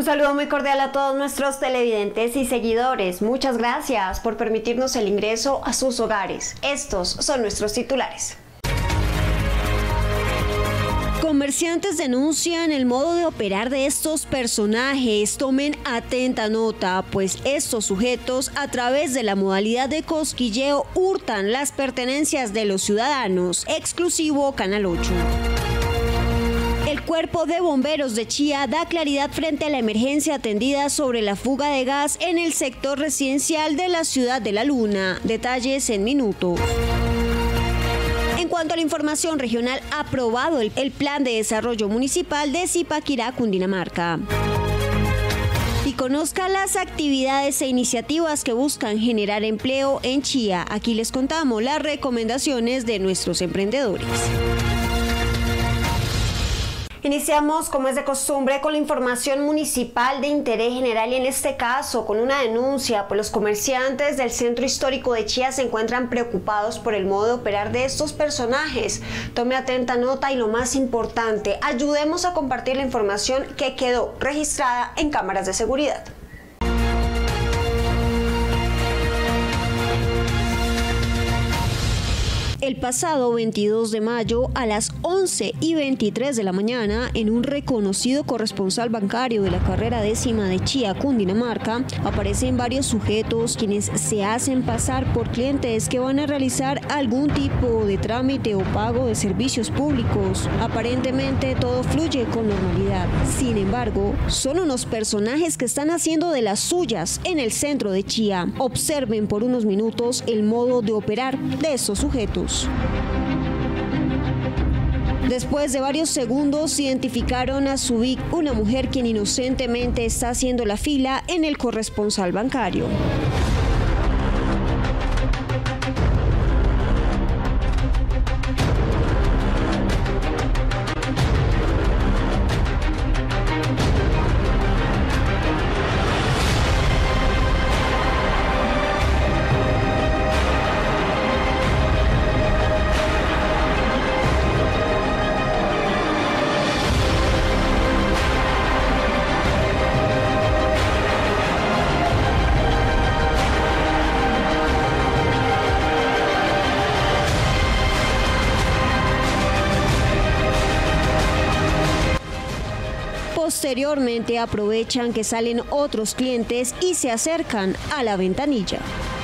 Un saludo muy cordial a todos nuestros televidentes y seguidores. Muchas gracias por permitirnos el ingreso a sus hogares. Estos son nuestros titulares. Comerciantes denuncian el modo de operar de estos personajes. Tomen atenta nota, pues estos sujetos, a través de la modalidad de cosquilleo, hurtan las pertenencias de los ciudadanos. Exclusivo Canal 8. El Cuerpo de Bomberos de Chía da claridad frente a la emergencia atendida sobre la fuga de gas en el sector residencial de la ciudad de La Luna. Detalles en minutos. En cuanto a la información regional, aprobado el Plan de Desarrollo Municipal de Zipaquirá, Cundinamarca. Y conozca las actividades e iniciativas que buscan generar empleo en Chía. Aquí les contamos las recomendaciones de nuestros emprendedores. Iniciamos, como es de costumbre, con la información municipal de interés general y en este caso con una denuncia, pues los comerciantes del centro histórico de Chía se encuentran preocupados por el modo de operar de estos personajes. Tome atenta nota y lo más importante, ayudemos a compartir la información que quedó registrada en cámaras de seguridad. El pasado 22 de mayo a las 11:23 de la mañana, en un reconocido corresponsal bancario de la carrera 10ª de Chía, Cundinamarca, aparecen varios sujetos quienes se hacen pasar por clientes que van a realizar algún tipo de trámite o pago de servicios públicos. Aparentemente todo fluye con normalidad. Sin embargo, son unos personajes que están haciendo de las suyas en el centro de Chía. Observen por unos minutos el modo de operar de estos sujetos. Después de varios segundos identificaron a su víctima, una mujer quien inocentemente está haciendo la fila en el corresponsal bancario. Posteriormente aprovechan que salen otros clientes y se acercan a la ventanilla.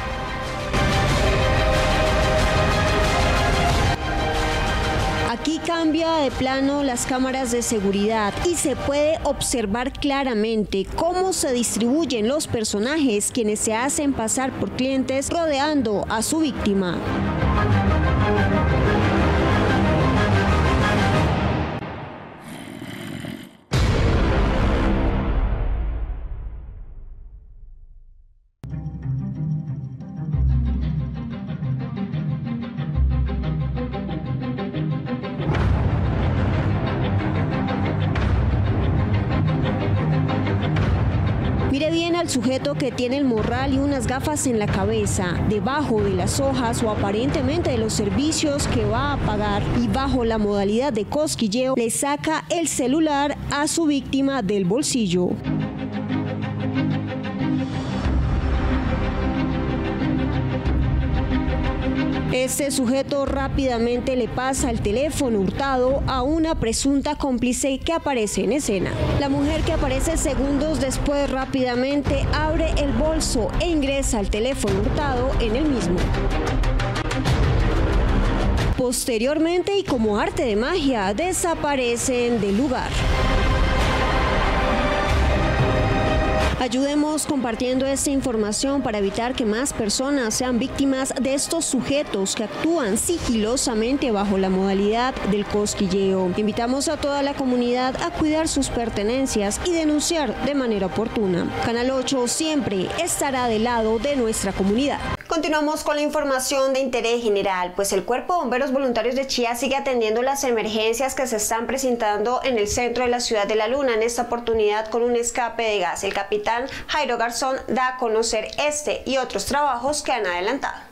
Aquí cambia de plano las cámaras de seguridad y se puede observar claramente cómo se distribuyen los personajes quienes se hacen pasar por clientes rodeando a su víctima. Mire bien al sujeto que tiene el morral y unas gafas en la cabeza, debajo de las hojas o aparentemente de los servicios que va a pagar, y bajo la modalidad de cosquilleo le saca el celular a su víctima del bolsillo. Este sujeto rápidamente le pasa el teléfono hurtado a una presunta cómplice que aparece en escena. La mujer, que aparece segundos después, rápidamente abre el bolso e ingresa el teléfono hurtado en el mismo. Posteriormente, y como arte de magia, desaparecen del lugar. Ayudemos compartiendo esta información para evitar que más personas sean víctimas de estos sujetos que actúan sigilosamente bajo la modalidad del cosquilleo. Invitamos a toda la comunidad a cuidar sus pertenencias y denunciar de manera oportuna. Canal 8 siempre estará del lado de nuestra comunidad. Continuamos con la información de interés general, pues el Cuerpo de Bomberos Voluntarios de Chía sigue atendiendo las emergencias que se están presentando en el centro de la ciudad de La Luna, en esta oportunidad con un escape de gas. El capitán Jairo Garzón da a conocer este y otros trabajos que han adelantado.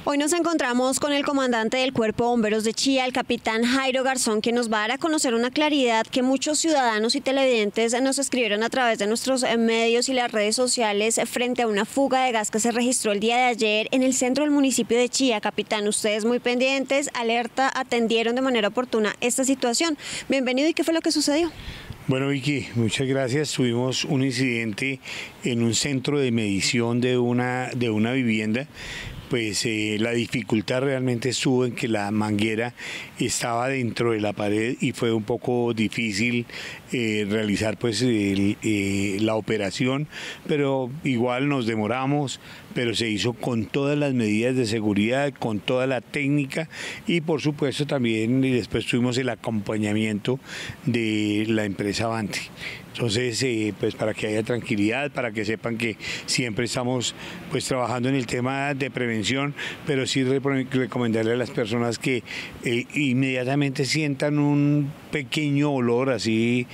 Hoy nos encontramos con el comandante del Cuerpo de Bomberos de Chía, el capitán Jairo Garzón, que nos va a dar a conocer una claridad que muchos ciudadanos y televidentes nos escribieron a través de nuestros medios y las redes sociales frente a una fuga de gas que se registró el día de ayer en el centro del municipio de Chía. Capitán, ustedes muy pendientes, alerta, atendieron de manera oportuna esta situación. Bienvenido, ¿y qué fue lo que sucedió? Bueno, Vicky, muchas gracias. Tuvimos un incidente en un centro de medición de una vivienda. Pues la dificultad realmente estuvo en que la manguera estaba dentro de la pared y fue un poco difícil realizar pues la operación, pero igual nos demoramos, pero se hizo con todas las medidas de seguridad, con toda la técnica y por supuesto también después tuvimos el acompañamiento de la empresa Avanti. Entonces, pues para que haya tranquilidad, para que sepan que siempre estamos pues trabajando en el tema de prevención, pero sí recomendarle a las personas que inmediatamente sientan un pequeño olor así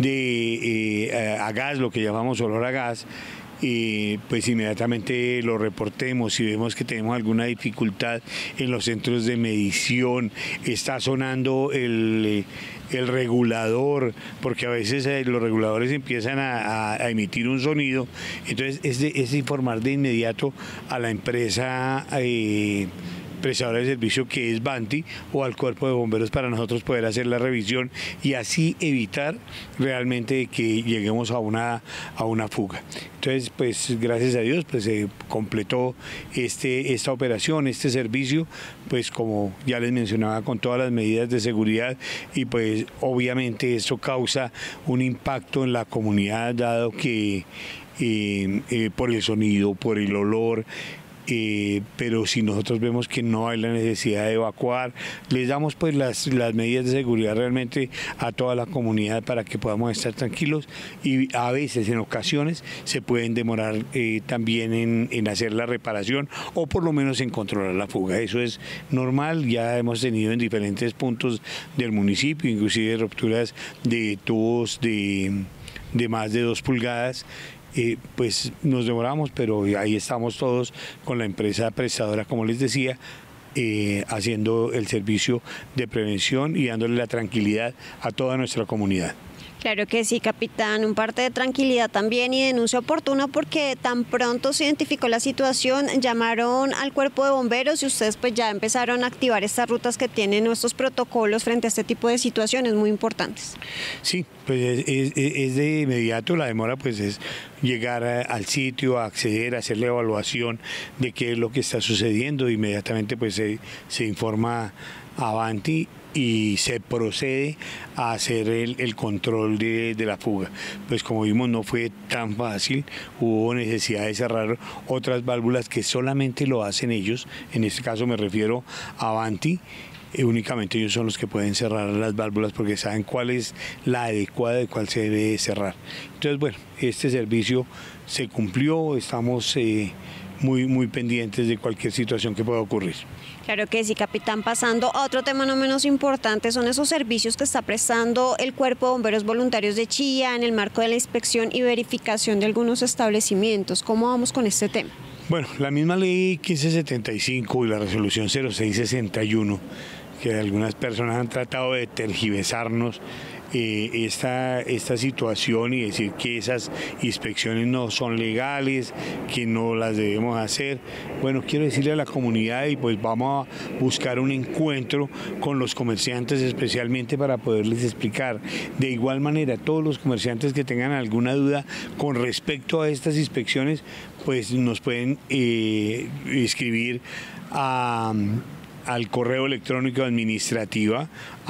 a gas, lo que llamamos olor a gas, pues inmediatamente lo reportemos. Si vemos que tenemos alguna dificultad en los centros de medición, está sonando el regulador, porque a veces los reguladores empiezan a emitir un sonido, entonces es informar de inmediato a la empresa prestadora de servicio que es Avanti o al Cuerpo de Bomberos para nosotros poder hacer la revisión y así evitar realmente que lleguemos a una fuga. Entonces, pues gracias a Dios, pues se completó esta operación, este servicio, pues como ya les mencionaba, con todas las medidas de seguridad y pues obviamente esto causa un impacto en la comunidad dado que por el sonido, por el olor, pero si nosotros vemos que no hay la necesidad de evacuar, les damos pues las medidas de seguridad realmente a toda la comunidad para que podamos estar tranquilos y a veces, en ocasiones, se pueden demorar también en hacer la reparación o por lo menos en controlar la fuga. Eso es normal, ya hemos tenido en diferentes puntos del municipio, inclusive rupturas de tubos de más de 2 pulgadas. Pues nos demoramos, pero ahí estamos todos con la empresa prestadora, como les decía, haciendo el servicio de prevención y dándole la tranquilidad a toda nuestra comunidad. Claro que sí, capitán, un parte de tranquilidad también y denuncia oportuna porque tan pronto se identificó la situación, llamaron al Cuerpo de Bomberos y ustedes pues ya empezaron a activar estas rutas que tienen nuestros protocolos frente a este tipo de situaciones muy importantes. Sí, pues es de inmediato, la demora pues es llegar al sitio, a acceder, a hacer la evaluación de qué es lo que está sucediendo, inmediatamente pues se informa a Avanti y se procede a hacer el control de la fuga. Pues como vimos no fue tan fácil, hubo necesidad de cerrar otras válvulas que solamente lo hacen ellos, en este caso me refiero a Avanti. Únicamente ellos son los que pueden cerrar las válvulas porque saben cuál es la adecuada de cuál se debe cerrar. Entonces bueno, este servicio se cumplió, estamos muy pendientes de cualquier situación que pueda ocurrir. Claro que sí, capitán. Pasando a otro tema no menos importante, son esos servicios que está prestando el Cuerpo de Bomberos Voluntarios de Chía en el marco de la inspección y verificación de algunos establecimientos. ¿Cómo vamos con este tema? Bueno, la misma ley 1575 y la resolución 0661, que algunas personas han tratado de tergiversarnos esta situación y decir que esas inspecciones no son legales, que no las debemos hacer. Bueno, quiero decirle a la comunidad y pues vamos a buscar un encuentro con los comerciantes especialmente para poderles explicar. De igual manera, todos los comerciantes que tengan alguna duda con respecto a estas inspecciones, pues nos pueden escribir al correo electrónico administrativa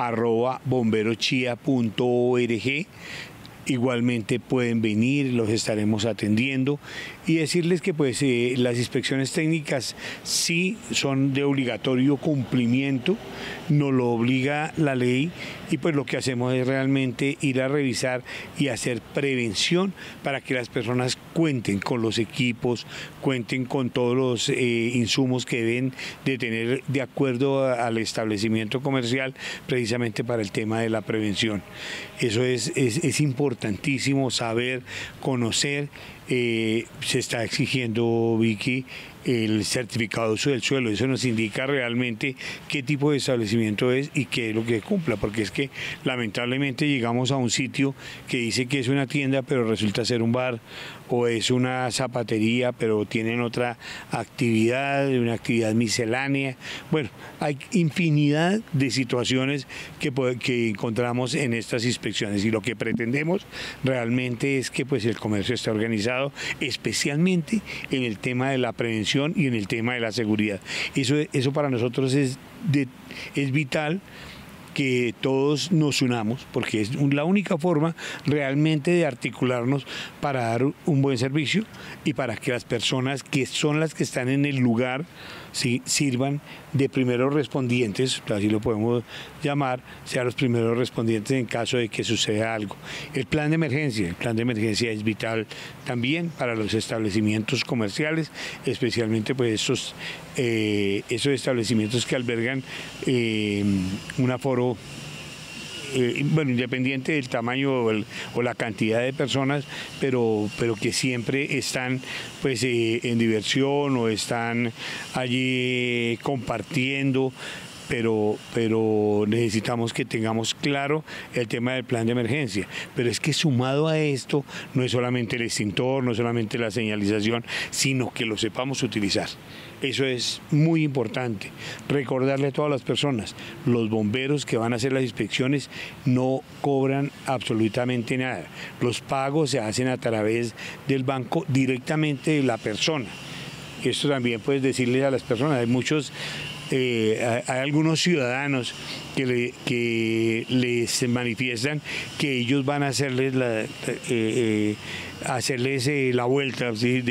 @bomberoschia.org. Igualmente pueden venir, los estaremos atendiendo y decirles que pues las inspecciones técnicas sí son de obligatorio cumplimiento, nos lo obliga la ley y pues lo que hacemos es realmente ir a revisar y hacer prevención para que las personas cuenten con los equipos, cuenten con todos los insumos que deben de tener de acuerdo al establecimiento comercial precisamente para el tema de la prevención. Eso es importantísimo saber, conocer. Se está exigiendo, Vicky, el certificado de uso del suelo. Eso nos indica realmente qué tipo de establecimiento es y qué es lo que cumpla, porque es que lamentablemente llegamos a un sitio que dice que es una tienda, pero resulta ser un bar, o es una zapatería, pero tienen otra actividad, una actividad miscelánea. Bueno, hay infinidad de situaciones que encontramos en estas inspecciones, y lo que pretendemos realmente es que pues el comercio esté organizado, especialmente en el tema de la prevención y en el tema de la seguridad. Eso para nosotros es vital, que todos nos unamos, porque es la única forma realmente de articularnos para dar un buen servicio y para que las personas que son las que están en el lugar, ¿sí?, sirvan de primeros respondientes, así lo podemos llamar, sean los primeros respondientes en caso de que suceda algo. El plan de emergencia es vital también para los establecimientos comerciales, especialmente pues esos establecimientos que albergan un aforo bueno, independiente del tamaño o la cantidad de personas, pero que siempre están pues en diversión o están allí compartiendo. Pero necesitamos que tengamos claro el tema del plan de emergencia. Pero es que sumado a esto, no es solamente el extintor, no es solamente la señalización, sino que lo sepamos utilizar. Eso es muy importante. Recordarle a todas las personas, los bomberos que van a hacer las inspecciones no cobran absolutamente nada. Los pagos se hacen a través del banco directamente de la persona. Esto también puedes decirle a las personas, hay algunos ciudadanos que les manifiestan que ellos van a hacerles la vuelta, ¿sí?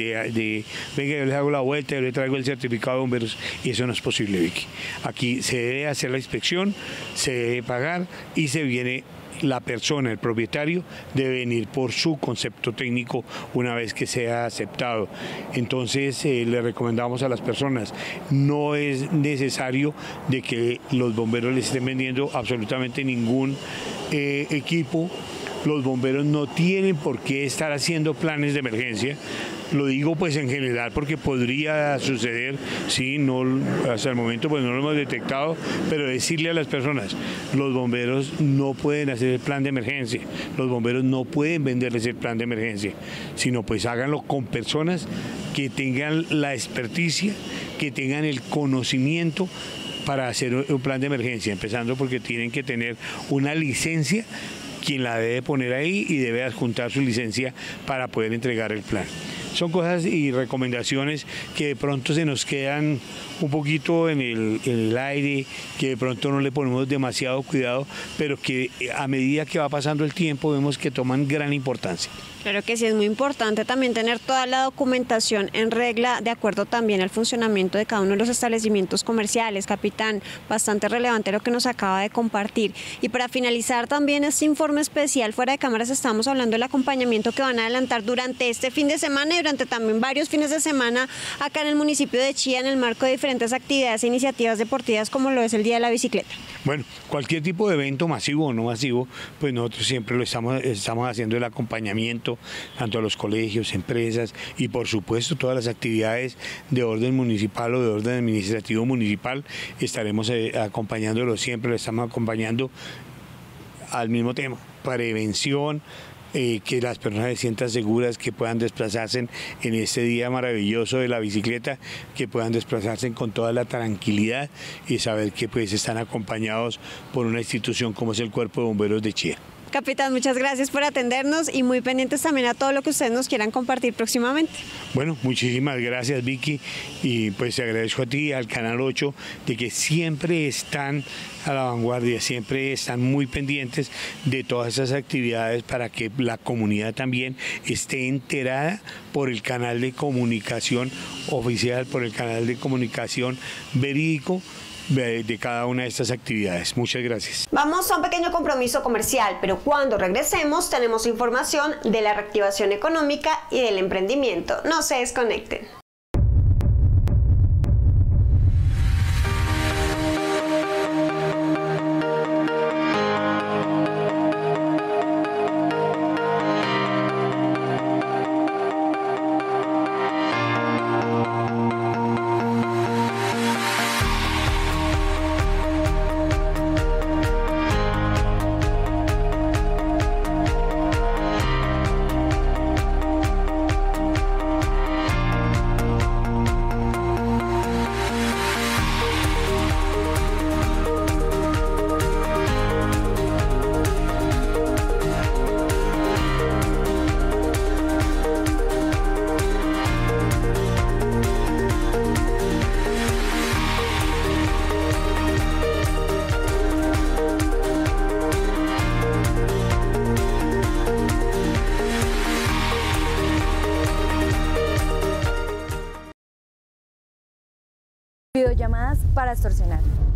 Venga, yo les hago la vuelta, yo le traigo el certificado de bomberos, y eso no es posible, Vicky. Aquí se debe hacer la inspección, se debe pagar y se viene la persona, el propietario, debe venir por su concepto técnico una vez que sea aceptado. Entonces le recomendamos a las personas, no es necesario de que los bomberos les estén vendiendo absolutamente ningún equipo. Los bomberos no tienen por qué estar haciendo planes de emergencia. Lo digo pues en general porque podría suceder, sí, no, hasta el momento pues no lo hemos detectado, pero decirle a las personas, los bomberos no pueden hacer el plan de emergencia, los bomberos no pueden venderles el plan de emergencia, sino pues háganlo con personas que tengan la experticia, que tengan el conocimiento para hacer un plan de emergencia, empezando porque tienen que tener una licencia, quien la debe poner ahí, y debe adjuntar su licencia para poder entregar el plan. Son cosas y recomendaciones que de pronto se nos quedan un poquito en el aire, que de pronto no le ponemos demasiado cuidado, pero que a medida que va pasando el tiempo vemos que toman gran importancia. Claro que sí, es muy importante también tener toda la documentación en regla, de acuerdo también al funcionamiento de cada uno de los establecimientos comerciales. Capitán, bastante relevante lo que nos acaba de compartir. Y para finalizar también este informe especial, fuera de cámaras estamos hablando del acompañamiento que van a adelantar durante este fin de semana y durante también varios fines de semana acá en el municipio de Chía, en el marco de diferentes actividades e iniciativas deportivas como lo es el Día de la Bicicleta. Bueno, cualquier tipo de evento masivo o no masivo, pues nosotros siempre lo estamos haciendo el acompañamiento tanto a los colegios, empresas y por supuesto todas las actividades de orden municipal o de orden administrativo municipal. Estaremos acompañándolo siempre, lo estamos acompañando al mismo tema, prevención, que las personas se sientan seguras, que puedan desplazarse en este día maravilloso de la bicicleta, que puedan desplazarse con toda la tranquilidad y saber que pues están acompañados por una institución como es el Cuerpo de Bomberos de Chía. Capitán, muchas gracias por atendernos y muy pendientes también a todo lo que ustedes nos quieran compartir próximamente. Bueno, muchísimas gracias, Vicky, y pues te agradezco a ti, al Canal 8, de que siempre están a la vanguardia, siempre están muy pendientes de todas esas actividades para que la comunidad también esté enterada por el canal de comunicación oficial, por el canal de comunicación verídico de cada una de estas actividades. Muchas gracias. Vamos a un pequeño compromiso comercial, pero cuando regresemos tenemos información de la reactivación económica y del emprendimiento. No se desconecten. videollamadas para extorsionar.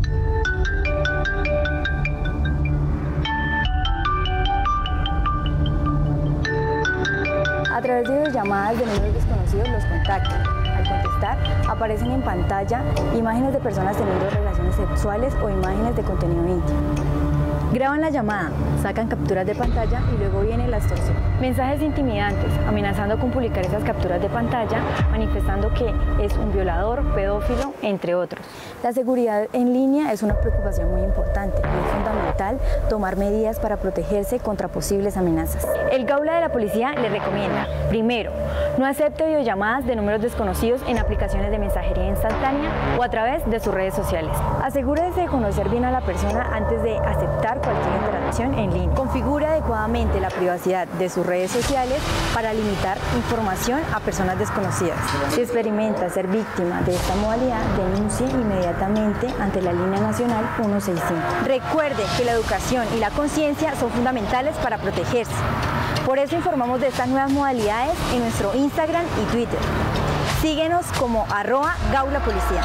A través de videollamadas de números desconocidos los contactan. Al contestar, aparecen en pantalla imágenes de personas teniendo relaciones sexuales o imágenes de contenido íntimo. Graban la llamada, sacan capturas de pantalla y luego viene la extorsión. Mensajes intimidantes, amenazando con publicar esas capturas de pantalla, manifestando que es un violador, pedófilo, entre otros. La seguridad en línea es una preocupación muy importante y es fundamental tomar medidas para protegerse contra posibles amenazas. El Gaula de la Policía le recomienda, primero, no acepte videollamadas de números desconocidos en aplicaciones de mensajería instantánea o a través de sus redes sociales. Asegúrese de conocer bien a la persona antes de aceptar cualquier interacción en línea. Configure adecuadamente la privacidad de sus redes sociales para limitar información a personas desconocidas. Si experimenta ser víctima de esta modalidad, denuncie inmediatamente ante la línea nacional 165. Recuerde que la educación y la conciencia son fundamentales para protegerse. Por eso informamos de estas nuevas modalidades en nuestro Instagram y Twitter. Síguenos como @GaulaPolicía.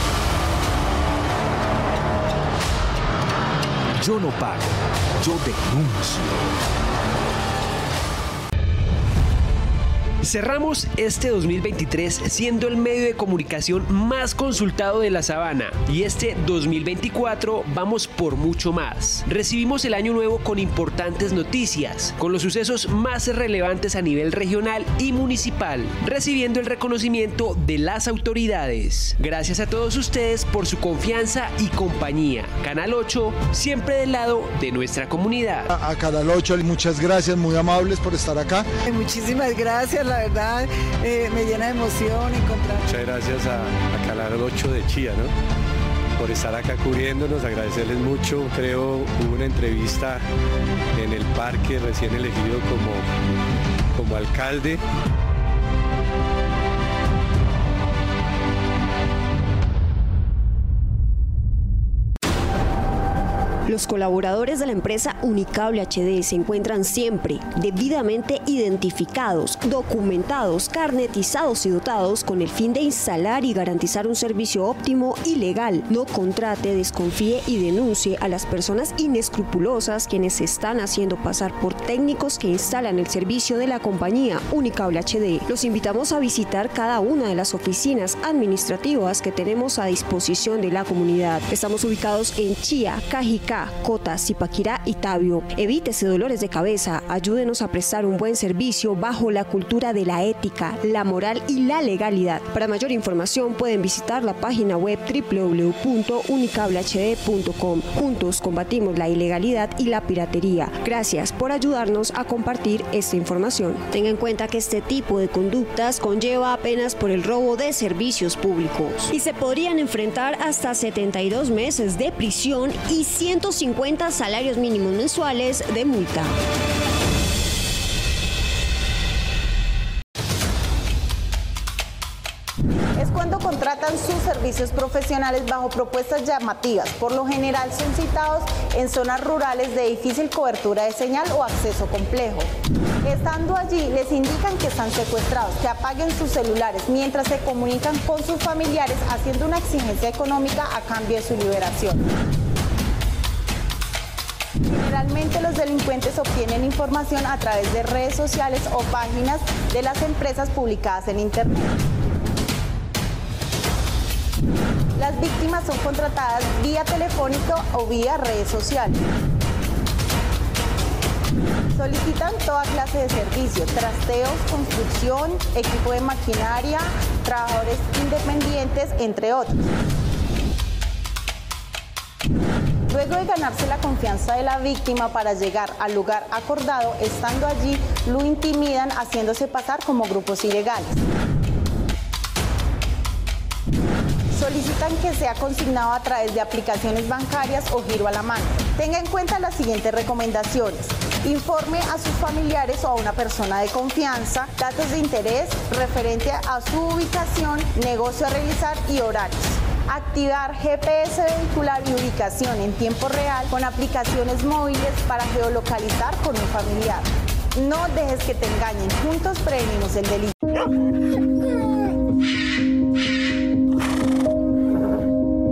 Yo no pago, yo denuncio. Cerramos este 2023 siendo el medio de comunicación más consultado de la Sabana y este 2024 vamos por mucho más. Recibimos el año nuevo con importantes noticias, con los sucesos más relevantes a nivel regional y municipal, recibiendo el reconocimiento de las autoridades. Gracias a todos ustedes por su confianza y compañía. Canal 8, siempre del lado de nuestra comunidad. A Canal 8, muchas gracias, muy amables por estar acá. Muchísimas gracias, la verdad me llena de emoción encontrar. Muchas gracias a Canal 8 de Chía, ¿no? Por estar acá cubriéndonos, agradecerles mucho. Creo hubo una entrevista en el parque recién elegido como alcalde. Los colaboradores de la empresa Unicable HD se encuentran siempre debidamente identificados, documentados, carnetizados y dotados con el fin de instalar y garantizar un servicio óptimo y legal. No contrate, desconfíe y denuncie a las personas inescrupulosas quienes se están haciendo pasar por técnicos que instalan el servicio de la compañía Unicable HD. Los invitamos a visitar cada una de las oficinas administrativas que tenemos a disposición de la comunidad. Estamos ubicados en Chía, Cajicá, Cota, Zipaquirá y Tabio. Evítese dolores de cabeza, ayúdenos a prestar un buen servicio bajo la cultura de la ética, la moral y la legalidad. Para mayor información pueden visitar la página web www.unicablehd.com. Juntos combatimos la ilegalidad y la piratería. Gracias por ayudarnos a compartir esta información. Tenga en cuenta que este tipo de conductas conlleva apenas por el robo de servicios públicos y se podrían enfrentar hasta 72 meses de prisión y 150 salarios mínimos mensuales de multa. Es cuando contratan sus servicios profesionales bajo propuestas llamativas. Por lo general son citados en zonas rurales de difícil cobertura de señal o acceso complejo. Estando allí, les indican que están secuestrados, que apaguen sus celulares mientras se comunican con sus familiares haciendo una exigencia económica a cambio de su liberación. Generalmente los delincuentes obtienen información a través de redes sociales o páginas de las empresas publicadas en Internet. Las víctimas son contratadas vía telefónica o vía redes sociales. Solicitan toda clase de servicios: trasteos, construcción, equipo de maquinaria, trabajadores independientes, entre otros. Luego de ganarse la confianza de la víctima para llegar al lugar acordado, estando allí, lo intimidan haciéndose pasar como grupos ilegales. Solicitan que sea consignado a través de aplicaciones bancarias o giro a la mano. Tenga en cuenta las siguientes recomendaciones: informe a sus familiares o a una persona de confianza, datos de interés referente a su ubicación, negocio a realizar y horarios. Activar GPS vehicular y ubicación en tiempo real con aplicaciones móviles para geolocalizar con un familiar. No dejes que te engañen, juntos prevenimos el delito.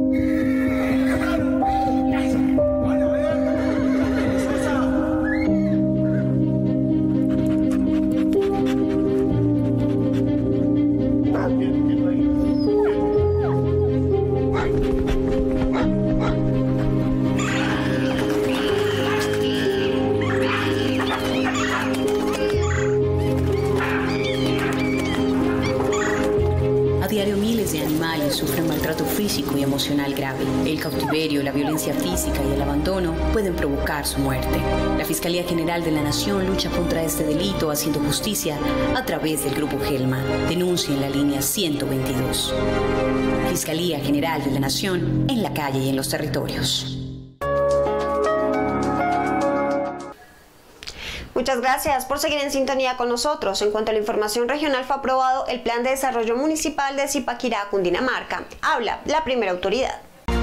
diario miles de animales sufren maltrato físico y emocional grave. El cautiverio, la violencia física y el abandono pueden provocar su muerte. La Fiscalía General de la Nación lucha contra este delito haciendo justicia a través del Grupo Gelma. Denuncia en la línea 122. Fiscalía General de la Nación, en la calle y en los territorios. Muchas gracias por seguir en sintonía con nosotros. En cuanto a la información regional, fue aprobado el Plan de Desarrollo Municipal de Zipaquirá, Cundinamarca. Habla la primera autoridad.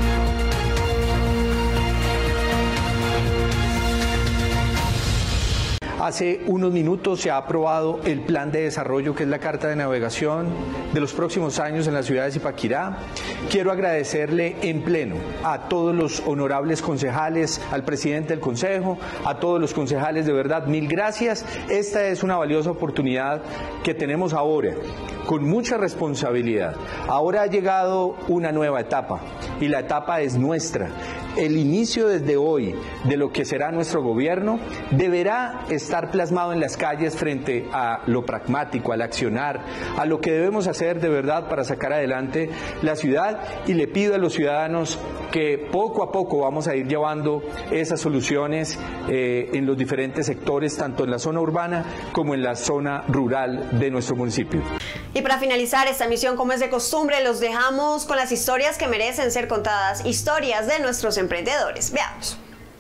Hace unos minutos se ha aprobado el plan de desarrollo, que es la carta de navegación de los próximos años en la ciudad de Zipaquirá. Quiero agradecerle en pleno a todos los honorables concejales, al presidente del consejo, a todos los concejales, de verdad, mil gracias. Esta es una valiosa oportunidad que tenemos ahora, con mucha responsabilidad. Ahora ha llegado una nueva etapa y la etapa es nuestra. El inicio desde hoy de lo que será nuestro gobierno deberá estar plasmado en las calles frente a lo pragmático, al accionar, a lo que debemos hacer de verdad para sacar adelante la ciudad, y le pido a los ciudadanos que poco a poco vamos a ir llevando esas soluciones en los diferentes sectores, tanto en la zona urbana como en la zona rural de nuestro municipio. Y para finalizar esta emisión, como es de costumbre, los dejamos con las historias que merecen ser contadas, historias de nuestros emprendedores. Veamos.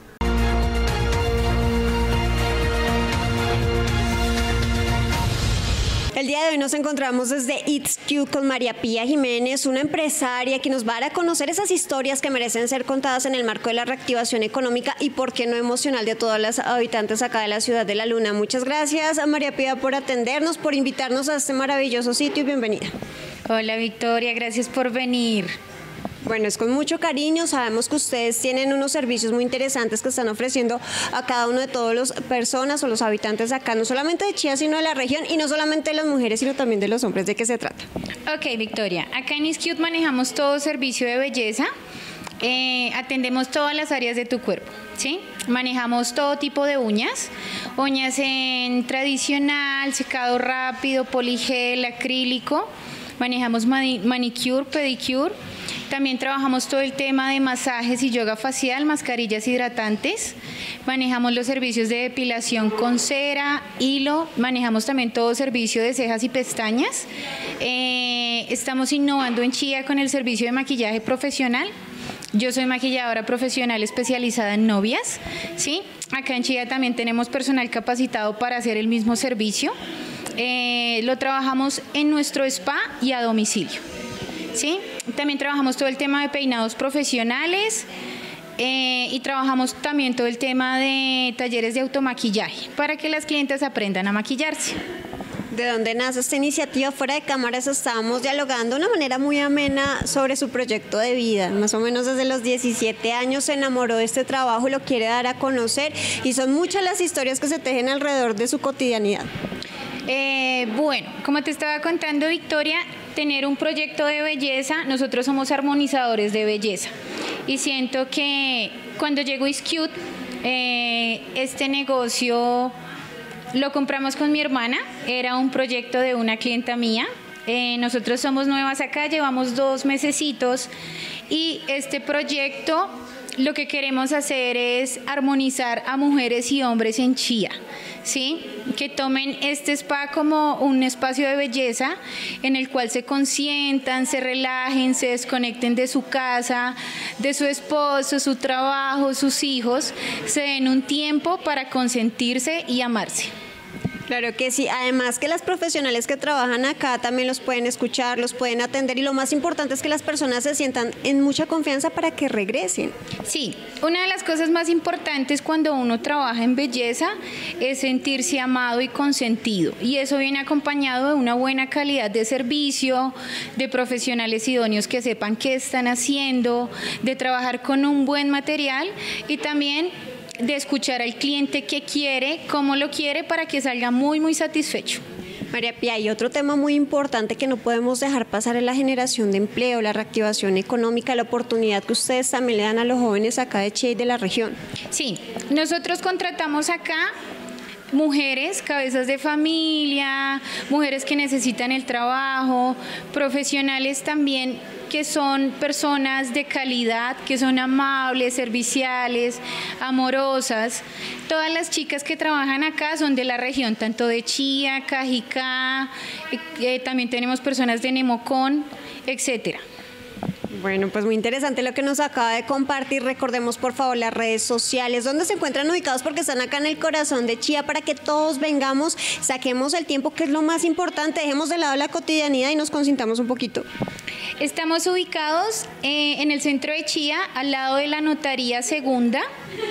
El día de hoy nos encontramos desde It's Cute con María Pía Jiménez, una empresaria que nos va a dar a conocer esas historias que merecen ser contadas en el marco de la reactivación económica y, por qué no, emocional de todas las habitantes acá de la ciudad de La Luna. Muchas gracias a María Pía por atendernos, por invitarnos a este maravilloso sitio, y bienvenida. Hola Victoria, gracias por venir. Bueno, es con mucho cariño. Sabemos que ustedes tienen unos servicios muy interesantes que están ofreciendo a cada uno de todas las personas o los habitantes acá, no solamente de Chía, sino de la región, y no solamente de las mujeres, sino también de los hombres. ¿De qué se trata? Ok, Victoria, acá en It's Cute manejamos todo servicio de belleza. Atendemos todas las áreas de tu cuerpo, ¿sí? Manejamos todo tipo de uñas en tradicional, secado rápido, poligel, acrílico. Manejamos manicure, pedicure. También trabajamos todo el tema de masajes y yoga facial, mascarillas hidratantes. Manejamos los servicios de depilación con cera, hilo. Manejamos también todo servicio de cejas y pestañas. Estamos innovando en Chía con el servicio de maquillaje profesional. Yo soy maquilladora profesional especializada en novias, ¿sí? Acá en Chía también tenemos personal capacitado para hacer el mismo servicio. Lo trabajamos en nuestro spa y a domicilio, ¿sí? También trabajamos todo el tema de peinados profesionales y trabajamos también todo el tema de talleres de automaquillaje para que las clientes aprendan a maquillarse. ¿De dónde nace esta iniciativa? Fuera de cámaras estábamos dialogando de una manera muy amena sobre su proyecto de vida. Más o menos desde los 17 años se enamoró de este trabajo y lo quiere dar a conocer, y son muchas las historias que se tejen alrededor de su cotidianidad. Bueno, como te estaba contando, Victoria, tener un proyecto de belleza, nosotros somos armonizadores de belleza, y siento que cuando llegó It's Cute, este negocio lo compramos con mi hermana. Era un proyecto de una clienta mía. Nosotros somos nuevas acá, llevamos 2 mesecitos, y este proyecto lo que queremos hacer es armonizar a mujeres y hombres en Chía, ¿sí? Que tomen este spa como un espacio de belleza en el cual se consientan, se relajen, se desconecten de su casa, de su esposo, su trabajo, sus hijos, se den un tiempo para consentirse y amarse. Claro que sí, además que las profesionales que trabajan acá también los pueden escuchar, los pueden atender, y lo más importante es que las personas se sientan en mucha confianza para que regresen. Sí, una de las cosas más importantes cuando uno trabaja en belleza es sentirse amado y consentido, y eso viene acompañado de una buena calidad de servicio, de profesionales idóneos que sepan qué están haciendo, de trabajar con un buen material, y también de escuchar al cliente qué quiere, cómo lo quiere, para que salga muy satisfecho. María Pía, hay otro tema muy importante que no podemos dejar pasar, es la generación de empleo, la reactivación económica, la oportunidad que ustedes también le dan a los jóvenes acá de Chía y de la región. Sí, nosotros contratamos acá mujeres, cabezas de familia, mujeres que necesitan el trabajo, profesionales también que son personas de calidad, que son amables, serviciales, amorosas. Todas las chicas que trabajan acá son de la región, tanto de Chía, Cajicá, también tenemos personas de Nemocón, etcétera. Bueno, pues muy interesante lo que nos acaba de compartir. Recordemos por favor las redes sociales, donde se encuentran ubicados, porque están acá en el corazón de Chía, para que todos vengamos, saquemos el tiempo, que es lo más importante, dejemos de lado la cotidianidad y nos consintamos un poquito. Estamos ubicados en el centro de Chía, al lado de la Notaría Segunda.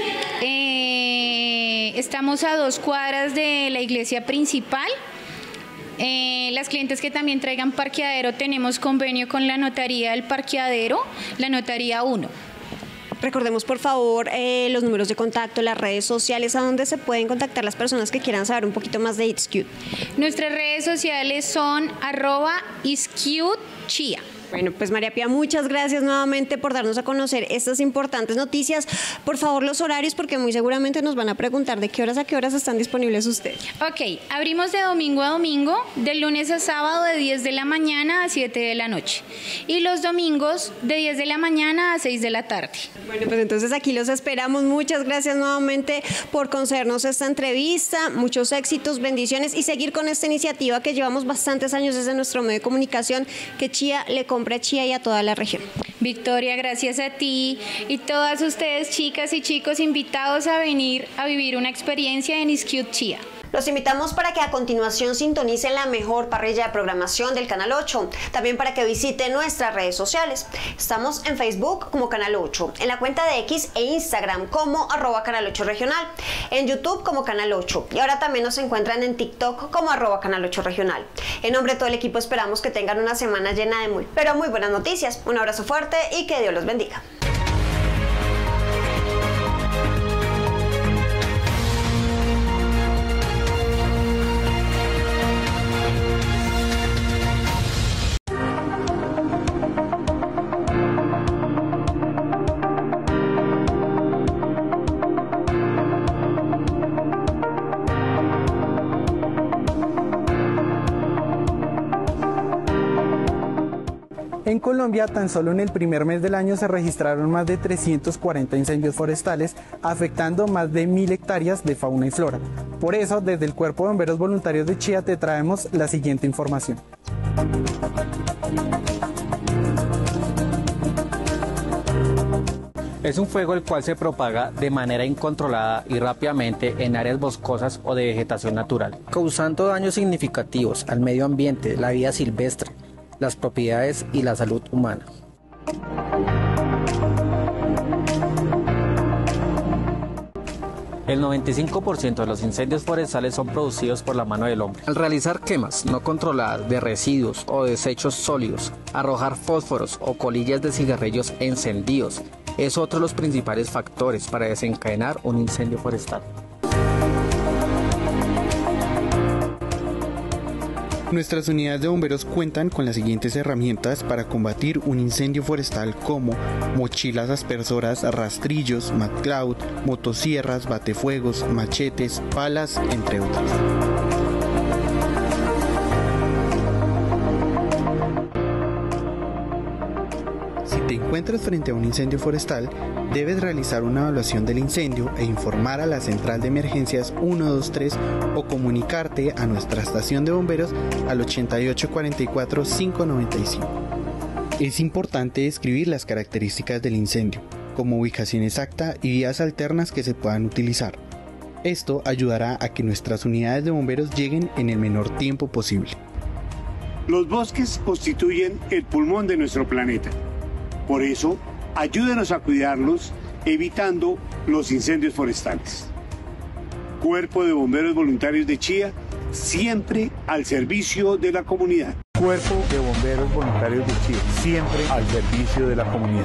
Estamos a 2 cuadras de la iglesia principal. Las clientes que también traigan parqueadero, tenemos convenio con la Notaría del Parqueadero, la Notaría 1. Recordemos por favor los números de contacto, las redes sociales, a donde se pueden contactar las personas que quieran saber un poquito más de It's Cute. Nuestras redes sociales son @It'sCuteChía. Bueno, pues María Pía, muchas gracias nuevamente por darnos a conocer estas importantes noticias. Por favor, los horarios, porque muy seguramente nos van a preguntar de qué horas a qué horas están disponibles ustedes. Ok, abrimos de domingo a domingo, de lunes a sábado de 10 de la mañana a 7 de la noche. Y los domingos de 10 de la mañana a 6 de la tarde. Bueno, pues entonces aquí los esperamos. Muchas gracias nuevamente por concedernos esta entrevista. Muchos éxitos, bendiciones y seguir con esta iniciativa que llevamos bastantes años desde nuestro medio de comunicación, que Chía le compra a Chía y a toda la región. Victoria, gracias a ti y todas ustedes, chicas y chicos, invitados a venir a vivir una experiencia en It's Cute Chía. Los invitamos para que a continuación sintonicen la mejor parrilla de programación del Canal 8, también para que visiten nuestras redes sociales. Estamos en Facebook como Canal 8, en la cuenta de X e Instagram como @Canal 8 Regional, en YouTube como Canal 8 y ahora también nos encuentran en TikTok como @Canal 8 Regional. En nombre de todo el equipo esperamos que tengan una semana llena de muy buenas noticias. Un abrazo fuerte y que Dios los bendiga. En Colombia, tan solo en el primer mes del año se registraron más de 340 incendios forestales, afectando más de 1000 hectáreas de fauna y flora. Por eso, desde el Cuerpo de Bomberos Voluntarios de Chía te traemos la siguiente información. Es un fuego el cual se propaga de manera incontrolada y rápidamente en áreas boscosas o de vegetación natural, causando daños significativos al medio ambiente, la vida silvestre, las propiedades y la salud humana. El 95% de los incendios forestales son producidos por la mano del hombre. Al realizar quemas no controladas de residuos o desechos sólidos, arrojar fósforos o colillas de cigarrillos encendidos es otro de los principales factores para desencadenar un incendio forestal. Nuestras unidades de bomberos cuentan con las siguientes herramientas para combatir un incendio forestal, como mochilas aspersoras, rastrillos, MatCloud, motosierras, batefuegos, machetes, palas, entre otras. Si te encuentras frente a un incendio forestal, debes realizar una evaluación del incendio e informar a la central de emergencias 123 o comunicarte a nuestra estación de bomberos al 8844-595. Es importante describir las características del incendio, como ubicación exacta y vías alternas que se puedan utilizar. Esto ayudará a que nuestras unidades de bomberos lleguen en el menor tiempo posible. Los bosques constituyen el pulmón de nuestro planeta. Por eso, ayúdenos a cuidarlos, evitando los incendios forestales. Cuerpo de Bomberos Voluntarios de Chía, siempre al servicio de la comunidad. Cuerpo de Bomberos Voluntarios de Chía, siempre al servicio de la comunidad.